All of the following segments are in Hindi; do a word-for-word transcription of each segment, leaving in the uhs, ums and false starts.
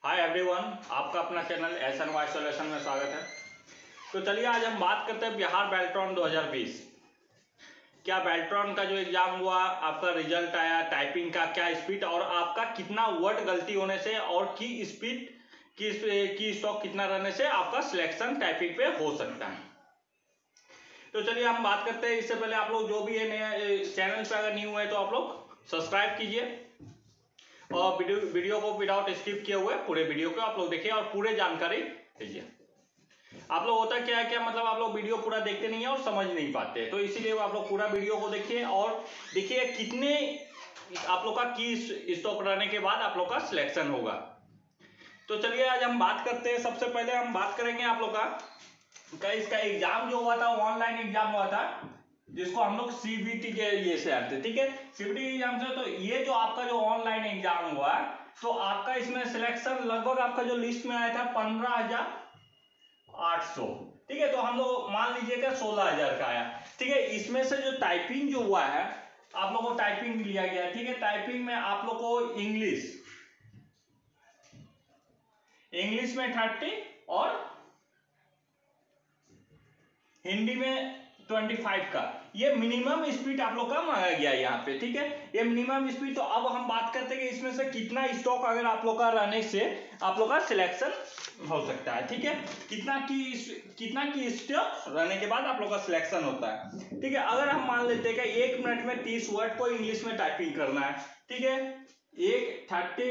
हाय एवरीवन, आपका अपना channel S N Y solution में स्वागत है। तो चलिए आज हम बात करते हैं बिहार बेल्ट्रॉन दो हज़ार बीस। क्या बेल्ट्रॉन का जो एग्जाम हुआ, आपका रिजल्ट आया, टाइपिंग का क्या स्पीड और आपका कितना वर्ड गलती होने से और की स्पीड की की स्टॉक कितना रहने से आपका सिलेक्शन टाइपिंग पे हो सकता है। तो चलिए हम बात करते हैं। इससे पहले आप लोग जो भी है नया चैनल पे अगर न्यू है तो आप लोग सब्सक्राइब कीजिए और वीडियो वीडियो को विदाउट स्किप किए हुए पूरे वीडियो को आप लोग देखिए और पूरे जानकारी लीजिए। आप लोग होता क्या है क्या मतलब आप लोग वीडियो पूरा देखते नहीं है और समझ नहीं पाते, तो इसीलिए आप लोग पूरा वीडियो को देखिए और देखिए कितने आप लोग का की स्टॉक रहने के बाद आप लोग का सिलेक्शन होगा। तो चलिए आज हम बात करते हैं। सबसे पहले हम बात करेंगे आप लोग का इसका एग्जाम जो हुआ था, ऑनलाइन एग्जाम हुआ था जिसको हम लोग सीबीटी के ये से आते, ठीक है, सीबीटी एग्जाम से। तो ये जो आपका जो ऑनलाइन एग्जाम हुआ तो आपका इसमें सिलेक्शन लगभग आपका जो लिस्ट में आया था पंद्रह हजार आठ सौ, ठीक है। तो हम लोग मान लीजिएगा सोलह हजार का आया, ठीक है। इसमें से जो टाइपिंग जो हुआ है आप लोग को टाइपिंग लिया गया, ठीक है। टाइपिंग में आप लोग को इंग्लिश इंग्लिश में थर्टी और हिंदी में पच्चीस का ये मिनिमम स्पीड आप लोग का मांगा गया यहाँ पे, ठीक है, ये मिनिमम स्पीड। तो अब हम बात करते हैं कि इसमें से कितना स्टॉक अगर आप लोग का रहने से आप लोग का सिलेक्शन हो सकता है, ठीक है। कितना की कितना की स्टॉक रहने के बाद आप लोग का सिलेक्शन होता है, ठीक है। अगर हम मान लेते हैं कि एक मिनट में तीस वर्ड को इंग्लिश में टाइपिंग करना है, ठीक है, एक thirty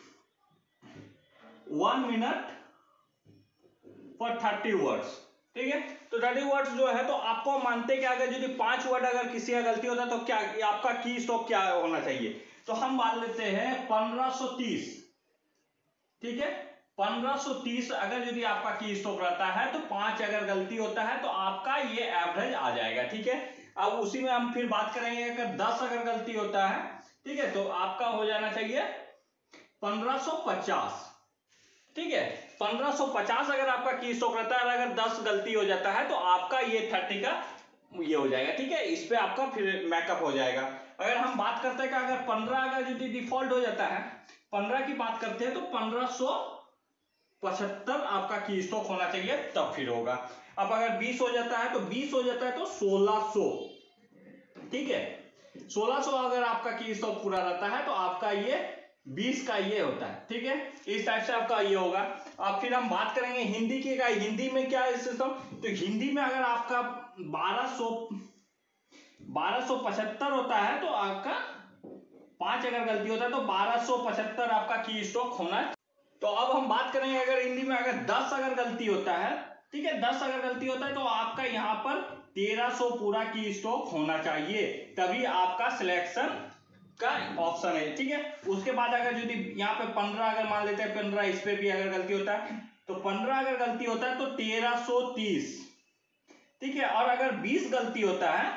one minute for thirty words, ठीक है। तो थर्टी वर्ड्स जो है तो आपको मानते हैं कि अगर यदि पांच वर्ड अगर किसी का गलती होता है तो क्या आपका की स्टॉक क्या होना चाहिए। तो हम मान लेते हैं पंद्रह सौ तीस, ठीक है। पंद्रह सौ तीस अगर यदि आपका की स्टॉक रहता है तो पांच अगर गलती होता है तो आपका ये एवरेज आ जाएगा, ठीक है। अब उसी में हम फिर बात करेंगे अगर दस अगर गलती होता है, ठीक है, तो आपका हो जाना चाहिए पंद्रह सौ पचास, ठीक है। पंद्रह सौ पचास अगर आपका की स्टॉक रहता है, अगर दस गलती हो जाता है तो आपका ये तीस का ये हो जाएगा, ठीक है। इस पे आपका फिर मैकअप हो जाएगा। अगर हम बात करते हैं कि अगर पंद्रह अगर यदि डिफॉल्ट हो जाता है, पंद्रह की बात करते हैं तो पंद्रह सौ पचहत्तर आपका की स्टॉक होना चाहिए तब फिर होगा। अब अगर बीस हो जाता है तो बीस हो जाता है तो सोलह सौ, ठीक है। सोलह सौ अगर आपका की स्टॉक पूरा रहता है तो आपका ये बीस का ये होता है, ठीक है। इस टाइप से आपका ये होगा। अब फिर हम बात करेंगे हिंदी की का। हिंदी में क्या है सिस्टम, तो हिंदी में अगर आपका बारह सौ बारह सौ पचहत्तर होता है तो आपका पांच अगर गलती होता है तो बारह सौ पचहत्तर आपका की स्टॉक होना। तो अब हम बात करेंगे अगर हिंदी में अगर दस अगर गलती होता है, ठीक है, दस अगर गलती होता है तो आपका यहाँ पर तेरह सौ पूरा की स्टॉक होना चाहिए, तभी आपका सिलेक्शन का ऑप्शन है, ठीक है। उसके बाद अगर यदि यहाँ पे पंद्रह अगर मान लेते हैं, पंद्रह इस पे भी अगर गलती होता है तो पंद्रह अगर गलती होता है तो तेरह सौ तीस, ठीक है। और अगर बीस गलती होता है,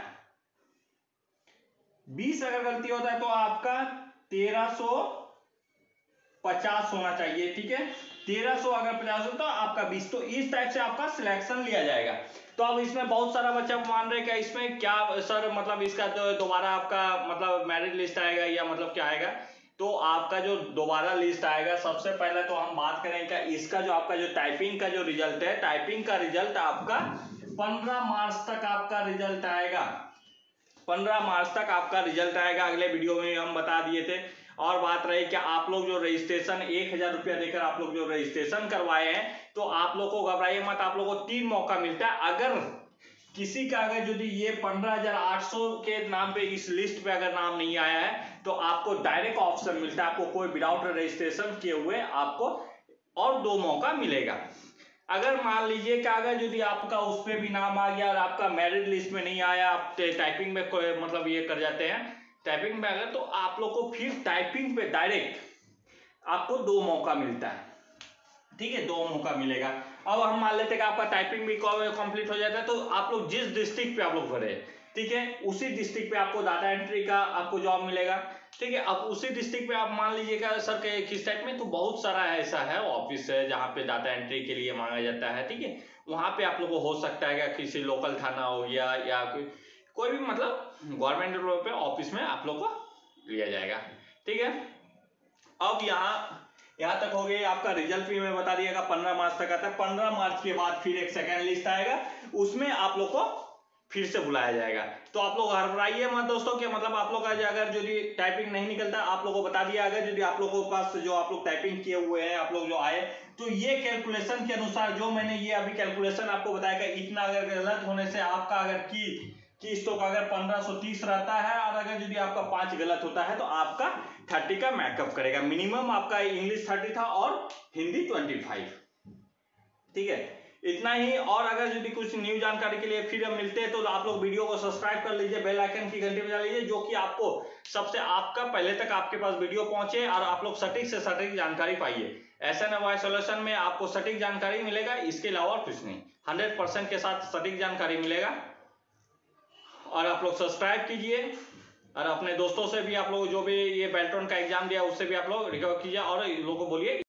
बीस अगर गलती होता है तो आपका तेरह सौ पचास होना चाहिए, ठीक है। तेरह सौ अगर पचास होता है आपका बीस। तो इस टाइप से आपका सिलेक्शन लिया जाएगा। तो अब इसमें बहुत सारा बच्चा मान रहे क्या इसमें क्या सर मतलब इसका तो दोबारा आपका मतलब मेरिट लिस्ट आएगा या मतलब क्या आएगा। तो आपका जो दोबारा लिस्ट आएगा, सबसे पहले तो हम बात करेंगे इसका जो आपका जो टाइपिंग का जो रिजल्ट है, टाइपिंग का रिजल्ट आपका पंद्रह मार्च तक आपका रिजल्ट आएगा। पंद्रह मार्च तक आपका रिजल्ट आएगा, अगले वीडियो में हम बता दिए थे। और बात रही कि आप लोग जो रजिस्ट्रेशन एक हजार रुपया देकर आप लोग जो रजिस्ट्रेशन करवाए हैं तो आप लोग को घबराइए मत, आप लोग को तीन मौका मिलता है। अगर किसी का अगर यदि ये पंद्रह हजार आठ सौ के नाम पे इस लिस्ट पे अगर नाम नहीं आया है तो आपको डायरेक्ट ऑप्शन मिलता है, आपको कोई विदाउट रजिस्ट्रेशन किए हुए आपको और दो मौका मिलेगा। अगर मान लीजिए कि अगर यदि आपका उस पर भी नाम आ गया और आपका मेरिट लिस्ट में नहीं आया, आप टाइपिंग में कोई मतलब ये कर जाते हैं टाइपिंग में अगर, तो आप लोग को फिर टाइपिंग पे डायरेक्ट आपको दो मौका मिलता है, ठीक है, दो मौका मिलेगा। अब हम मान लेते हैं कि आपका टाइपिंग भी कंप्लीट हो जाता है तो आप लोग जिस डिस्ट्रिक्ट पे आप लोग भरे, ठीक है, उसी डिस्ट्रिक्ट पे आपको डाटा एंट्री का आपको जॉब मिलेगा, ठीक है। अब उसी डिस्ट्रिक्ट पे आप मान लीजिएगा सर के किस टाइप में, तो बहुत सारा ऐसा है ऑफिस है जहाँ पे डाटा एंट्री के लिए मांगा जाता है, ठीक है। वहां पे आप लोग को हो सकता है कि किसी लोकल थाना हो गया या कोई कोई भी मतलब गवर्नमेंट पे ऑफिस में आप लोग को लिया जाएगा, ठीक है। अब यहाँ यहाँ तक हो गया। आपका रिजल्ट भी मैं बता दिएगा पंद्रह मार्च तक आता है। पंद्रह मार्च के बाद फिर एक सेकेंड लिस्ट आएगा, उसमें आप लोग को फिर से बुलाया जाएगा। तो आप लोग घबराइए मत दोस्तों कि मतलब आप लोग का अगर जो टाइपिंग नहीं निकलता, आप लोगों को बता दिया अगर जो आप लोगों के पास जो आप लोग टाइपिंग किए हुए हैं, आप लोग जो आए, तो ये कैलकुलेशन के अनुसार जो मैंने ये अभी कैलकुलेशन आपको बताया, इतना अगर गलत होने से आपका अगर की की स्टॉक अगर पंद्रह सौ तीस रहता है और अगर यदि आपका पांच गलत होता है तो आपका थर्टी का मैकअप करेगा। मिनिमम आपका इंग्लिश थर्टी था और हिंदी ट्वेंटी फाइव। ठीक है, इतना ही। और अगर यदि कुछ न्यू जानकारी के लिए फिर हम मिलते हैं तो आप लोग वीडियो को सब्सक्राइब कर लीजिए, बेल आइकन की घंटी बजा लीजिए, जो कि आपको सबसे आपका पहले तक आपके पास वीडियो पहुंचे और आप लोग सटीक से सटीक जानकारी पाइए। एस एन वाई सॉल्यूशन में आपको सटीक जानकारी मिलेगा, इसके अलावा कुछ नहीं, हंड्रेड परसेंट के साथ सटीक जानकारी मिलेगा। और आप लोग सब्सक्राइब कीजिए और अपने दोस्तों से भी आप लोग जो भी ये बेल्ट्रॉन का एग्जाम दिया उससे भी आप लोग रिकवर कीजिए और लोगों को बोलिए